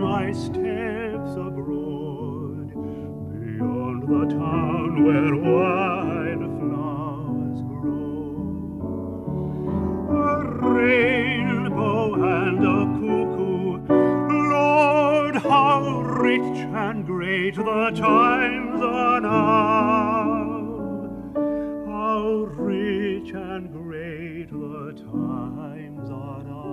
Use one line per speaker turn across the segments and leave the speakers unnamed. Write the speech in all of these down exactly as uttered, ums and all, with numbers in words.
my steps abroad, beyond the town where wildflowers grow. A rainbow and a cuckoo, Lord, how rich and great the times are now. How rich and great the times are now.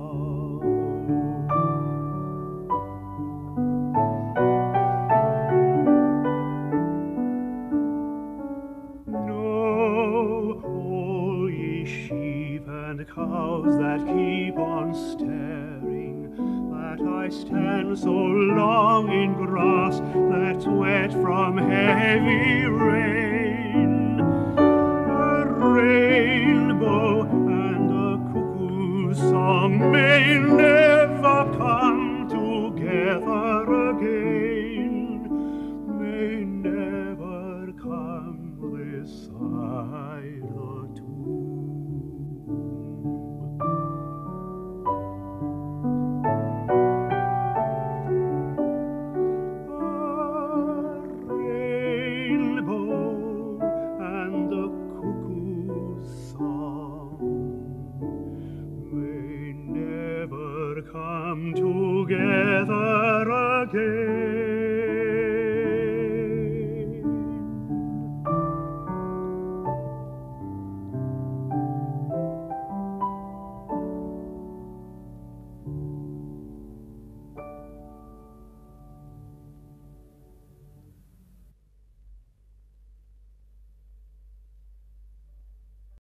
Know, all ye sheep and cows that keep on staring, that I stand so long in grass that's wet from heavy rain. A rainbow and a cuckoo's song may never